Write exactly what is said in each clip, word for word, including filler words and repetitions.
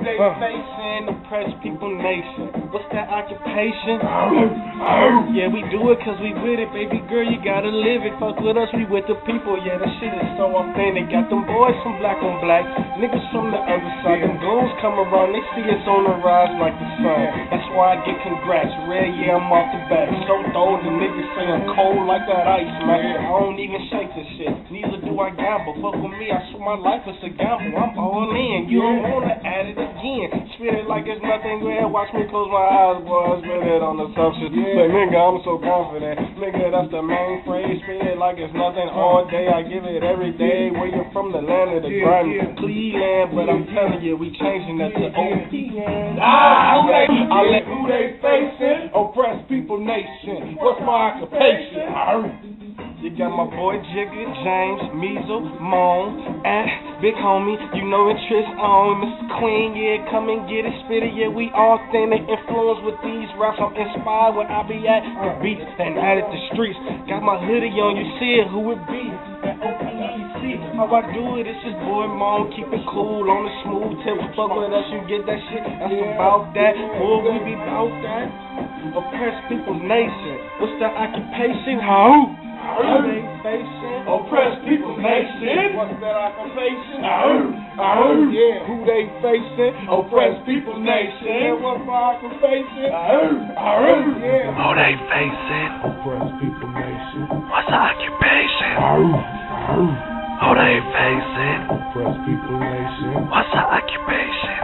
they uh. facing? Oppressed people nation. What's that occupation? Yeah, we do it cause we with it, baby girl, you gotta live it. Fuck with us, we with the people. Yeah, that shit is so authentic. Got them boys from black on black, niggas from the other side. Them goons come around, they see us on the rise like the sun. That's why I get congrats. Red, yeah, I'm off the back. So though the niggas say I'm cold like that ice, man. I don't even shake this shit. Neither do I gamble. Fuck with me, I swear my life is a gamble. I'm all in. You don't wanna add it again. Spit it like it's nothing. Go ahead, watch me close my eyes, boy. Spit it on the substance. Like, nigga, I'm so confident. Nigga, that's the main phrase. Spit it like it's nothing all day. I give it every day. Where you from, the land of the grimy Cleveland. But I'm telling you, we changing that to O P. Ah, who they, I let who they facing? Oppressed people nation. What's my occupation? You got my boy Jigga, James, Measle, Moan, and Big Homie, you know it, Trish on, Mister Queen, yeah, come and get it, spit it, yeah, we authentic, influenced with these raps, I'm inspired where I be at, the beats, and added the streets, got my hoodie on, you see it, who it be, that O P E C, how I do it, it's just boy Moan, keep it cool, on the smooth tip, fuck with us, you get that shit, that's about that, boy, we be about that, oppressed people's nation, what's the occupation, how? Who they facing? Oppressed people nation. What's that occupation? Oh, oh, yeah. Who they facing? Oppressed people nation. What's my occupation? Oh, oh, yeah. Who they facing? Oppressed people nation. What's the occupation? Oh, oh. Who they facing? Oppressed people nation. What's the occupation?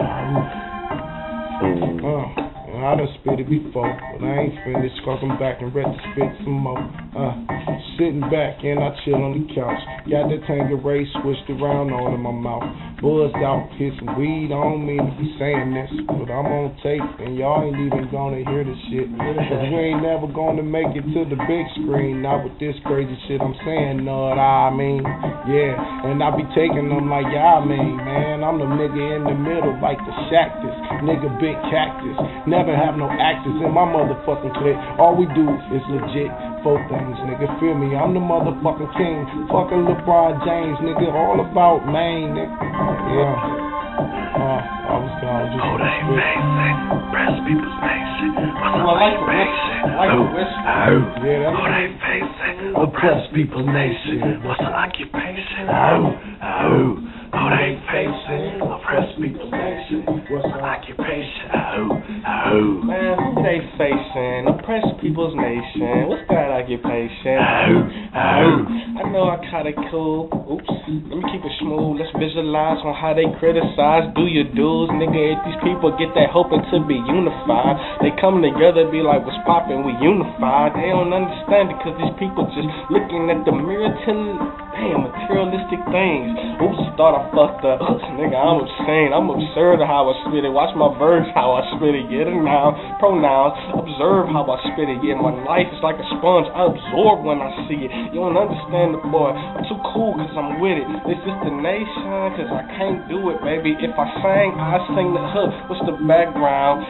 Oh. Uh. I done spit it before, but I ain't finished, cause I'm back and ready to spit some more. Uh, sitting back and I chill on the couch. Got the Tanqueray switched around all in my mouth. Buzzed out, hit some weed, I don't mean to be saying this, but I'm on tape and y'all ain't even gonna hear this shit. Cause we ain't never gonna make it to the big screen, not with this crazy shit I'm saying, know what I mean? Yeah, and I be taking them like y'all mean, man. I'm the nigga in the middle like the Shactus, nigga big cactus. Never have no actors in my motherfucking clique. All we do is legit four things, nigga. Feel me? I'm the motherfucking king. Fucking LeBron James, nigga. All about Maine, nigga. Yeah. Uh, I was gone. Just oh, they facing. Oppressed people's nation. What's the occupation? Like oh, oh. Yeah, oh, they facing. Oppressed people's nation. What's the occupation? Oh, oh. Oh, they facing. Oppressed people's nation. What's the occupation? Oh, oh. Man, who they facing? Oppressed people's nation. What's that occupation? Oh, oh. I know I kinda cool. Oops. Let me keep it smooth. Let's visualize on how they criticize. Do your dues, nigga. If these people get that hoping to be unified, they come together, be like, what's poppin'? We unified. They don't understand it cause these people just looking at the mirror to damn materialistic things. Oops, thought I fucked up. Oops, nigga, I'm insane. I'm absurd how I spit it. Watch my verse how I spit it. Get it now. Pronouns. Observe how I spit it. Yeah, my life is like a sponge. I absorb when I see it. You don't understand the boy. I'm too cool cause I'm with it. This is the nation cause I can't do it, baby. If I sang, I sing the hook. What's the background?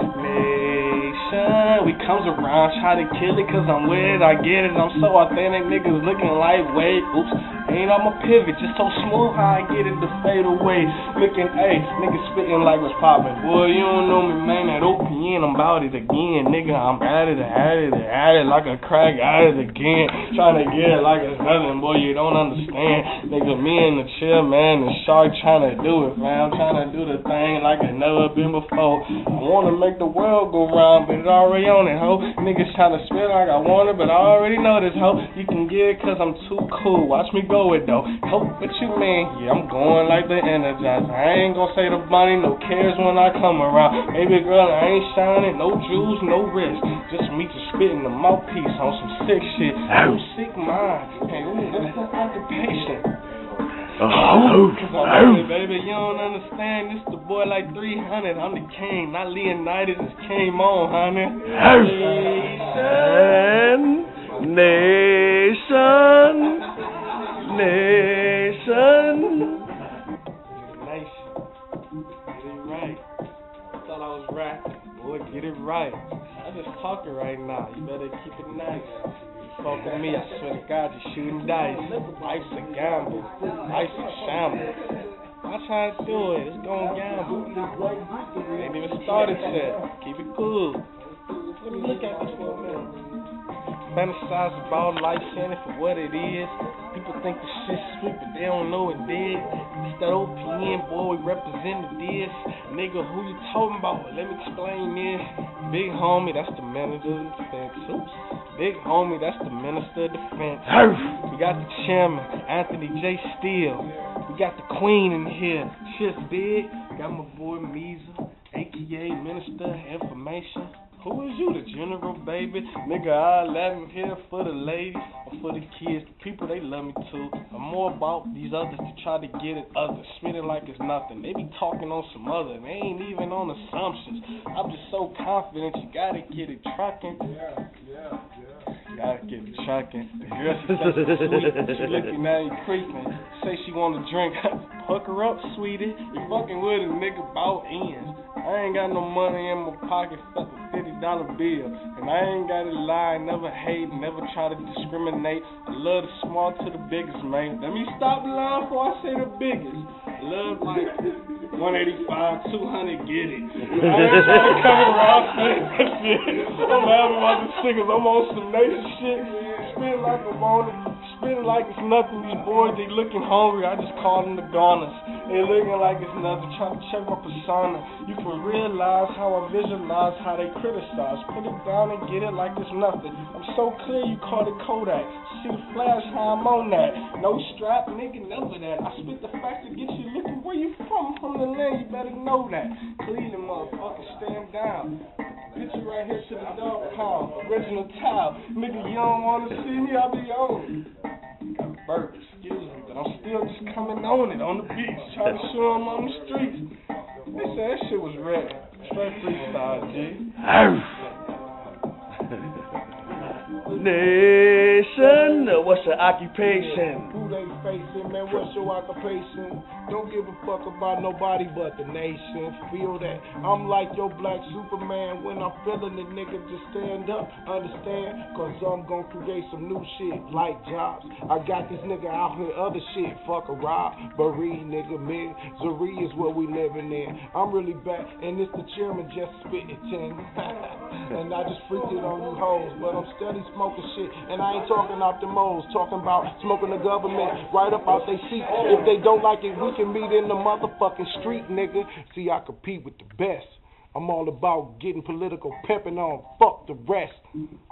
Nation. We comes around, try to kill it cause I'm with it. I get it. I'm so authentic. Niggas looking lightweight. Oops. Ain't I'm a pivot, just so smooth how I get it to fade away. Looking, ayy, niggas spitting like what's poppin'. Boy, you don't know me, man, that O P N, I'm about it again. Nigga, I'm at it, at it, at it, like a crack, at it again. Trying to get it like it's nothing, boy, you don't understand. Nigga, me and the chill, man, the shark trying to do it, man. I'm trying to do the thing like it never been before. I wanna make the world go round, but it already on it, ho. Niggas trying to spit like I want it, but I already know this, ho. You can get it cause I'm too cool. Watch me go it though. Hope what you mean? Yeah, I'm going like the Energizer. I ain't gonna say the money, no cares when I come around. Baby girl, I ain't shining, no jewels, no wrist. Just me just spitting the mouthpiece on some sick shit. No sick mind. Hey, what's the occupation? Oh, cause I love it, baby. You don't understand. This the boy like three hundred. I'm the king, not Leonidas. It's came on, honey. Nation, nation, nation. Nation. Get it right. I thought I was rapping. Boy, get it right. I'm just talking right now. You better keep it nice. Fuck with me, I swear to God, you're shooting dice. Life's a gamble. Life's a shamble. Watch how I do it. It's going down. Ain't even started yet. Keep it cool. Let me look at this for a minute. Fantasize about life, saying it for what it is. People think the shit's sweet, but they don't know it did. It's that O P N, boy, we represented this. Nigga, who you talking about? Let me explain this. Big homie, that's the minister of defense. Oops. Big homie, that's the minister of defense. We got the chairman, Anthony J. Steele. We got the queen in here. Shit's big. Got my boy Measle, A K A Minister of Information. Who is you, the general, baby? Nigga, I let him here for the ladies or for the kids. The people, they love me too. I'm more about these others to try to get it others. Spit it like it's nothing. They be talking on some other. They ain't even on assumptions. I'm just so confident you gotta get it trucking. Yeah, yeah, yeah. Gotta get it trucking. The girl, she says she's sweet. She looking at you creeping. Say she wanna drink. Hook her up, sweetie. You fucking with a nigga bout ends. I ain't got no money in my pocket, fuck a fifty dollar bill. And I ain't gotta lie, never hate, never try to discriminate. I love the small to the biggest, man. Let me stop lying before I say the biggest. I love like one eighty-five, two hundred, get it. I ain't trying to come around saying that shit. I'm laughing about the singers, I'm on some nation shit. Spit like I'm on it. Spitting like it's nothing. These boys, they looking hungry. I just call them the goners. They looking like it's nothing. Trying to check my persona. You can realize how I visualize how they criticize. Put it down and get it like it's nothing. I'm so clear you call it Kodak. See the flash how I'm on that. No strap, nigga, never that. I spit the facts to get you looking where you from. From the land, you better know that. Cleveland, motherfucker, stand down. Get you right here to the dog pound. Original towel. Nigga, you don't want to see me, I'll be on. Got a burp, excuse me, but I'm still just coming on it on the beach, trying to show them on the streets. They said that shit was ready. Straight freestyle, G. Nation, what's your occupation? Who they facing, man? What's your occupation? Don't give a fuck about nobody but the nation. Feel that I'm like your black Superman. When I'm feeling it, nigga, just stand up. Understand? Cause I'm gonna create some new shit like jobs. I got this nigga out here other shit. Fuck a robbery, nigga, misery is what we living in. I'm really back, and it's the chairman just spitting ten. And I just freaked it on you hoes, but I'm steady smoking shit. And I ain't talking out the moles, talking about smoking the government right up out they seat. If they don't like it, we can meet in the motherfucking street, nigga. See, I compete with the best. I'm all about getting political, pepping on, fuck the rest.